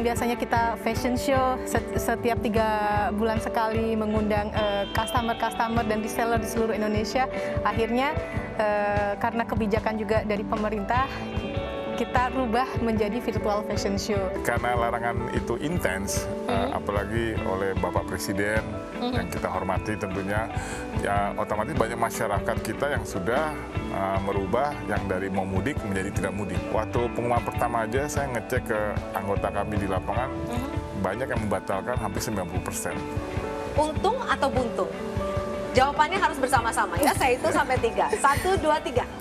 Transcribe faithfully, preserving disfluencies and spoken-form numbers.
yang biasanya kita fashion show setiap tiga bulan sekali mengundang customer-customer uh, dan reseller di seluruh Indonesia, akhirnya uh, karena kebijakan juga dari pemerintah, kita rubah menjadi virtual fashion show. Karena larangan itu intens, mm-hmm. uh, apalagi oleh Bapak Presiden mm-hmm. yang kita hormati tentunya, ya otomatis banyak masyarakat kita yang sudah uh, merubah yang dari mau mudik menjadi tidak mudik. Waktu pengumuman pertama aja saya ngecek ke anggota kami di lapangan, mm-hmm. banyak yang membatalkan hampir sembilan puluh persen. Untung atau buntung? Jawabannya harus bersama-sama ya, saya hitung sampai tiga. Satu, dua, tiga.